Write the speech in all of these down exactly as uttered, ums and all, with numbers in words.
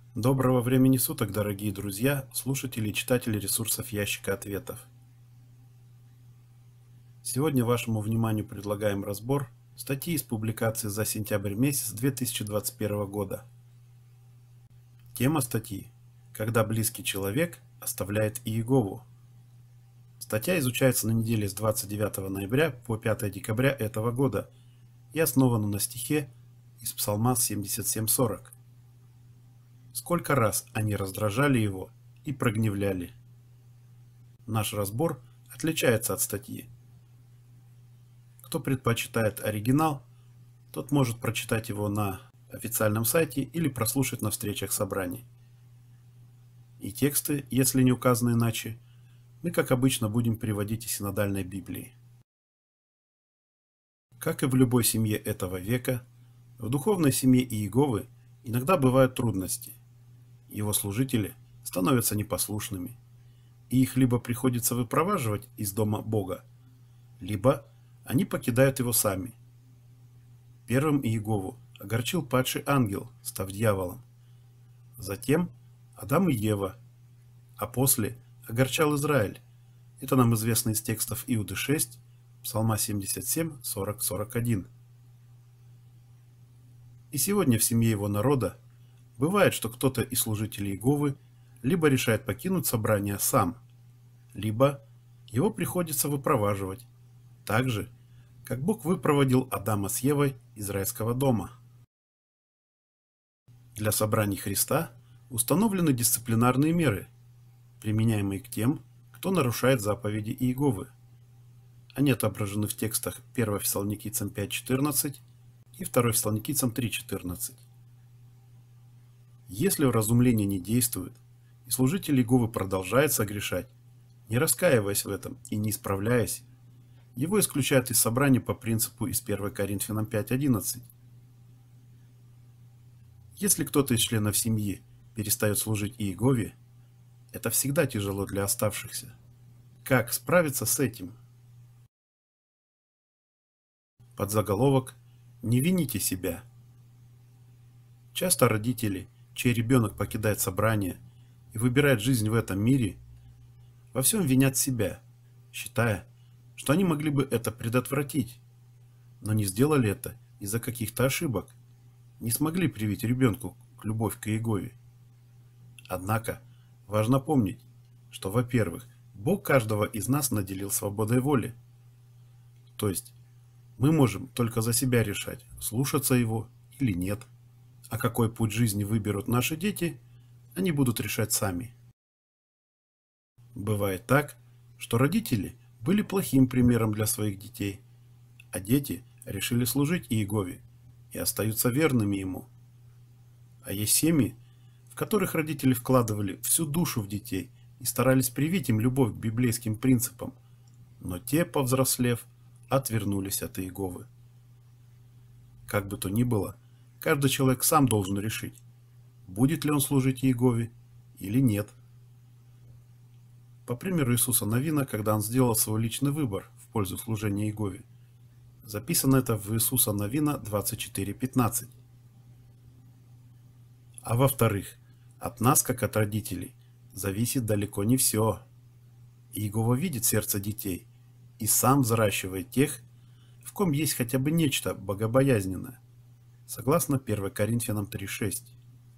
Доброго времени суток, дорогие друзья, слушатели и читатели ресурсов Ящика Ответов. Сегодня вашему вниманию предлагаем разбор статьи из публикации за сентябрь месяц две тысячи двадцать первого года. Тема статьи «Когда близкий человек оставляет Иегову». Статья изучается на неделе с двадцать девятого ноября по пятое декабря этого года и основана на стихе из Псалма семьдесят семь сорок. Сколько раз они раздражали его и прогневляли. Наш разбор отличается от статьи. Кто предпочитает оригинал, тот может прочитать его на официальном сайте или прослушать на встречах собраний. И тексты, если не указано иначе, мы, как обычно, будем переводить из синодальной Библии. Как и в любой семье этого века, в духовной семье Иеговы иногда бывают трудности. Его служители становятся непослушными, и их либо приходится выпроваживать из дома Бога, либо они покидают его сами. Первым Иегову огорчил падший ангел, став дьяволом. Затем Адам и Ева, а после огорчал Израиль. Это нам известно из текстов Иуды шесть, Псалма семьдесят семь, сорок, сорок один. И сегодня в семье его народа бывает, что кто-то из служителей Иеговы либо решает покинуть собрание сам, либо его приходится выпроваживать, так же, как Бог выпроводил Адама с Евой из райского дома. Для собраний Христа установлены дисциплинарные меры, применяемые к тем, кто нарушает заповеди Иеговы. Они отображены в текстах первое Фессалоникийцам пять четырнадцать и второе Фессалоникийцам три четырнадцать. Если вразумление не действует, и служитель Иеговы продолжает согрешать, не раскаиваясь в этом и не исправляясь, его исключают из собрания по принципу из первое Коринфянам пять одиннадцать. Если кто-то из членов семьи перестает служить Иегове, это всегда тяжело для оставшихся. Как справиться с этим? Подзаголовок «Не вините себя». Часто родители, чей ребенок покидает собрание и выбирает жизнь в этом мире, во всем винят себя, считая, что они могли бы это предотвратить, но не сделали это из-за каких-то ошибок, не смогли привить ребенку любовь к Иегове. Однако, важно помнить, что, во-первых, Бог каждого из нас наделил свободой воли. То есть, мы можем только за себя решать, слушаться Его или нет. А какой путь жизни выберут наши дети, они будут решать сами. Бывает так, что родители были плохим примером для своих детей, а дети решили служить Иегове и остаются верными ему. А есть семьи, в которых родители вкладывали всю душу в детей и старались привить им любовь к библейским принципам, но те, повзрослев, отвернулись от Иеговы. Как бы то ни было, каждый человек сам должен решить, будет ли он служить Иегове или нет. По примеру Иисуса Навина, когда он сделал свой личный выбор в пользу служения Иегове. Записано это в Иисуса Навина двадцать четыре пятнадцать. А во-вторых, от нас, как от родителей, зависит далеко не все. Иегова видит сердце детей и сам взращивает тех, в ком есть хотя бы нечто богобоязненное, согласно первое Коринфянам три шесть.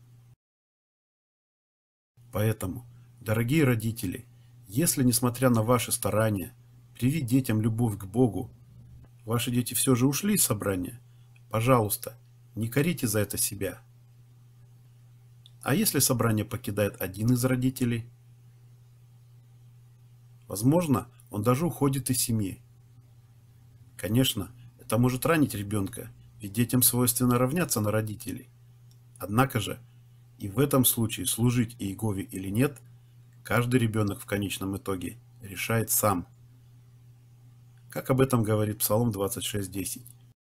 Поэтому, дорогие родители, если, несмотря на ваши старания, привить детям любовь к Богу, ваши дети все же ушли из собрания, пожалуйста, не корите за это себя. А если собрание покидает один из родителей? Возможно, он даже уходит из семьи. Конечно, это может ранить ребенка, ведь детям свойственно равняться на родителей. Однако же, и в этом случае служить Иегове или нет, каждый ребенок в конечном итоге решает сам. Как об этом говорит Псалом двадцать шесть десять.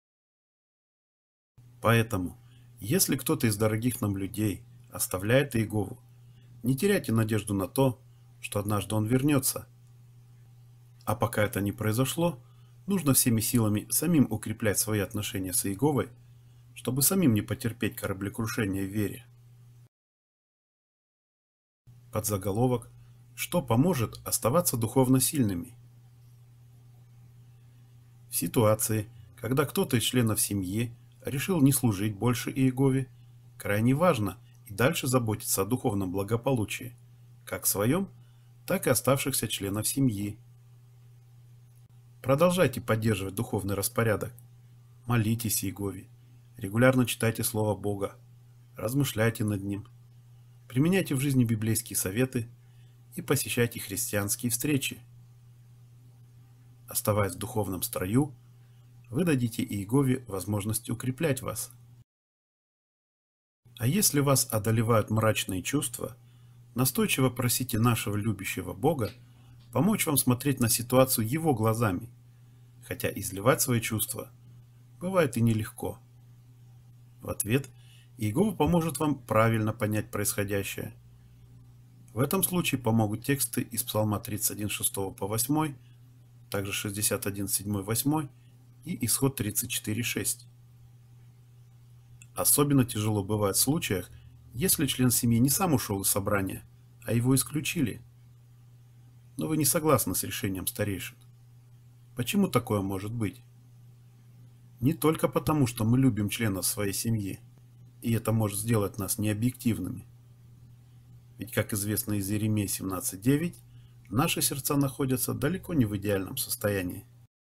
Поэтому, если кто-то из дорогих нам людей оставляет Иегову, не теряйте надежду на то, что однажды он вернется. А пока это не произошло, нужно всеми силами самим укреплять свои отношения с Иеговой, чтобы самим не потерпеть кораблекрушение в вере. Подзаголовок: что поможет оставаться духовно сильными? В ситуации, когда кто-то из членов семьи решил не служить больше Иегове, крайне важно и дальше заботиться о духовном благополучии, как своем, так и оставшихся членов семьи. Продолжайте поддерживать духовный распорядок. Молитесь Иегове, регулярно читайте Слово Бога, размышляйте над ним, применяйте в жизни библейские советы и посещайте христианские встречи. Оставаясь в духовном строю, вы дадите Иегове возможность укреплять вас. А если вас одолевают мрачные чувства, настойчиво просите нашего любящего Бога помочь вам смотреть на ситуацию Его глазами, хотя изливать свои чувства бывает и нелегко. В ответ Иегова поможет вам правильно понять происходящее. В этом случае помогут тексты из Псалма тридцать один шесть по восемь, также шестьдесят один семь восемь и Исход тридцать четыре шесть. Особенно тяжело бывает в случаях, если член семьи не сам ушел из собрания, а его исключили. Но вы не согласны с решением старейшин. Почему такое может быть? Не только потому, что мы любим членов своей семьи, и это может сделать нас необъективными. Ведь, как известно из Иеремии семнадцать девять, наши сердца находятся далеко не в идеальном состоянии.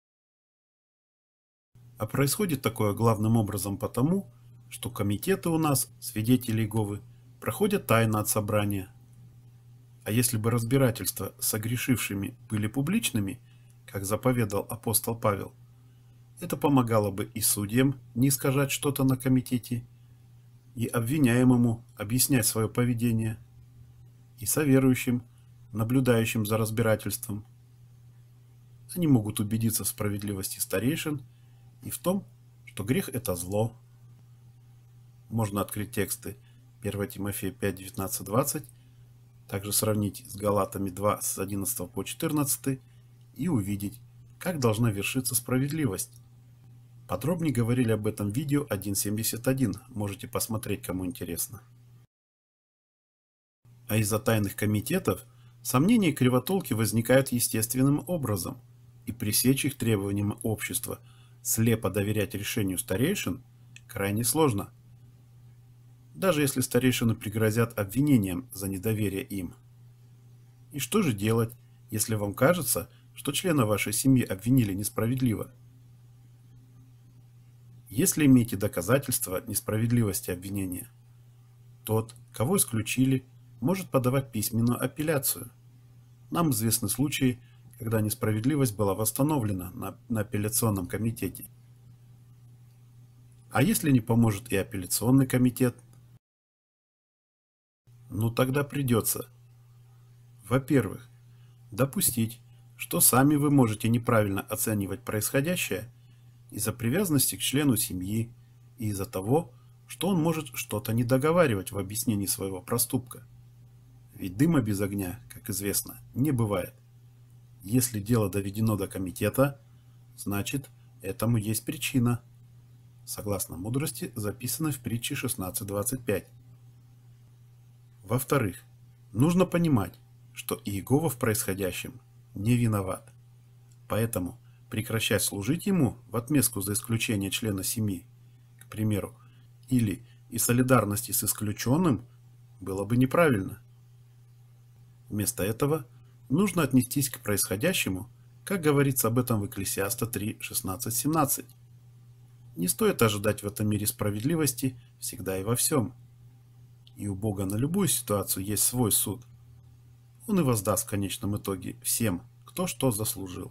А происходит такое главным образом потому, что комитеты у нас, свидетели Иеговы, проходят тайно от собрания. А если бы разбирательства с согрешившими были публичными, как заповедал апостол Павел, это помогало бы и судьям не искажать что-то на комитете, и обвиняемому объяснять свое поведение, и соверующим, наблюдающим за разбирательством. Они могут убедиться в справедливости старейшин и в том, что грех – это зло. Можно открыть тексты первое Тимофея пять девятнадцать двадцать, также сравнить с Галатами два с одиннадцатого по четырнадцатый и увидеть, как должна вершиться справедливость. Подробнее говорили об этом в видео один семьдесят один, можете посмотреть, кому интересно. А из-за тайных комитетов сомнения и кривотолки возникают естественным образом, и пресечь их требованиям общества, слепо доверять решению старейшин, крайне сложно. Даже если старейшины пригрозят обвинением за недоверие им. И что же делать, если вам кажется, что члена вашей семьи обвинили несправедливо? Если имеете доказательства несправедливости обвинения, тот, кого исключили, может подавать письменную апелляцию. Нам известны случаи, когда несправедливость была восстановлена на, на апелляционном комитете. А если не поможет и апелляционный комитет? Ну тогда придется, во-первых, допустить, что сами вы можете неправильно оценивать происходящее из-за привязанности к члену семьи и из-за того, что он может что-то не договаривать в объяснении своего проступка. Ведь дыма без огня, как известно, не бывает. Если дело доведено до комитета, значит, этому есть причина, согласно мудрости, записанной в притче шестнадцать двадцать пять. Во-вторых, нужно понимать, что Иегова в происходящем не виноват. Поэтому прекращать служить ему в отместку за исключение члена семьи, к примеру, или из солидарности с исключенным, было бы неправильно. Вместо этого нужно отнестись к происходящему, как говорится об этом в Экклесиаста три шестнадцать семнадцать. Не стоит ожидать в этом мире справедливости всегда и во всем. И у Бога на любую ситуацию есть свой суд. Он и воздаст в конечном итоге всем, кто что заслужил.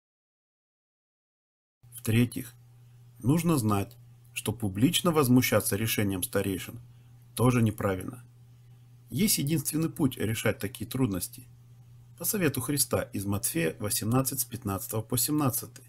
В-третьих, нужно знать, что публично возмущаться решением старейшин тоже неправильно. Есть единственный путь решать такие трудности. По совету Христа из Матфея восемнадцать с пятнадцатого по семнадцатый.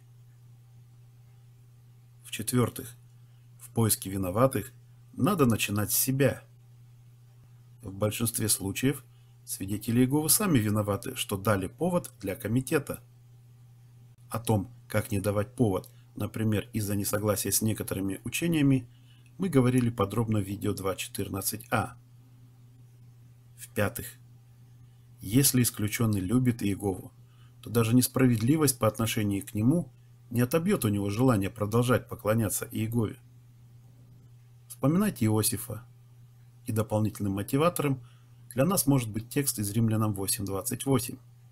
В-четвертых, в поиске виноватых надо начинать с себя. В большинстве случаев свидетели Иеговы сами виноваты, что дали повод для комитета. О том, как не давать повод, например, из-за несогласия с некоторыми учениями, мы говорили подробно в видео два четырнадцать а. В-пятых, Если исключенный любит Иегову, то даже несправедливость по отношению к нему не отобьет у него желание продолжать поклоняться Иегове. Вспоминайте Иосифа, и дополнительным мотиватором для нас может быть текст из Римлянам восемь двадцать восемь.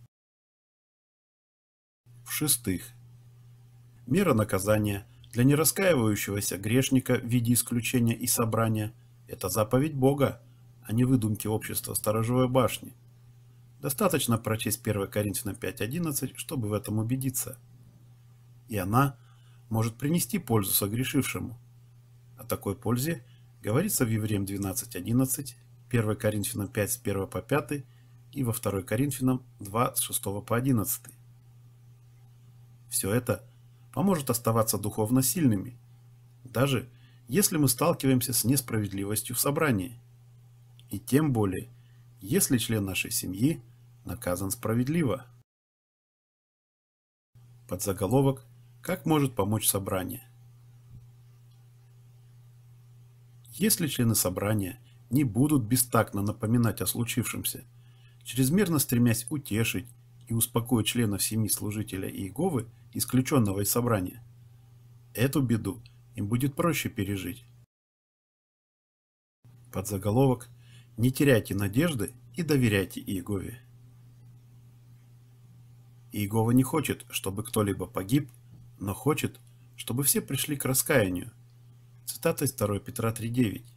В-шестых, мера наказания для нераскаивающегося грешника в виде исключения и собрания – это заповедь Бога, а не выдумки общества сторожевой башни. Достаточно прочесть первое Коринфянам пять одиннадцать, чтобы в этом убедиться. И она может принести пользу согрешившему. О такой пользе говорится в Евреям двенадцать одиннадцать, первое Коринфянам пять с первого по пятый и во второе Коринфянам два с шестого по одиннадцатый. Все это поможет оставаться духовно сильными, даже если мы сталкиваемся с несправедливостью в собрании. И тем более, если член нашей семьи наказан справедливо. Подзаголовок «Как может помочь собрание?». Если члены собрания не будут бестактно напоминать о случившемся, чрезмерно стремясь утешить и успокоить членов семьи служителя Иеговы, исключенного из собрания, эту беду им будет проще пережить. Подзаголовок «Не теряйте надежды и доверяйте Иегове». Иегова не хочет, чтобы кто-либо погиб, но хочет, чтобы все пришли к раскаянию. Цитата из второе Петра три девять.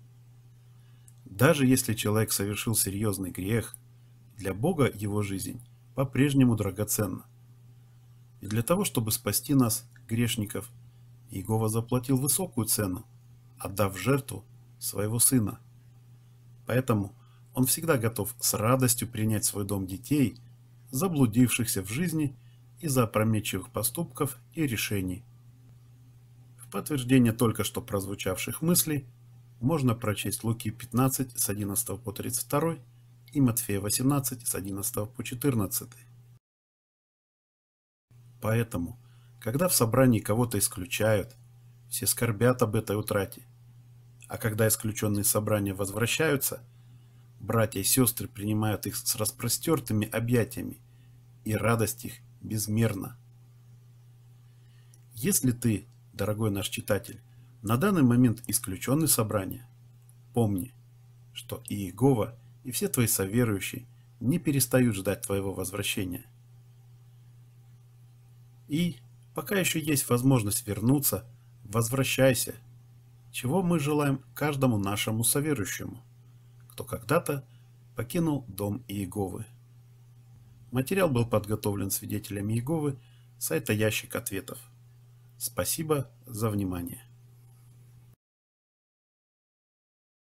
Даже если человек совершил серьезный грех, для Бога его жизнь по-прежнему драгоценна. И для того, чтобы спасти нас, грешников, Иегова заплатил высокую цену, отдав в жертву своего Сына. Поэтому Он всегда готов с радостью принять в свой дом детей, заблудившихся в жизни из-за опрометчивых поступков и решений. В подтверждение только что прозвучавших мыслей можно прочесть Луки пятнадцать с одиннадцатого по тридцать два и Матфея восемнадцать с одиннадцатого по четырнадцатый. Поэтому, когда в собрании кого-то исключают, все скорбят об этой утрате. А когда исключенные собрания возвращаются, братья и сестры принимают их с распростертыми объятиями, и радость их безмерна. Если ты, дорогой наш читатель, на данный момент исключен из собрания, помни, что и Иегова, и все твои соверующие не перестают ждать твоего возвращения. И, пока еще есть возможность вернуться, возвращайся, чего мы желаем каждому нашему соверующему, кто когда-то покинул дом Иеговы. Материал был подготовлен свидетелями Иеговы с сайта Ящик ответов. Спасибо за внимание.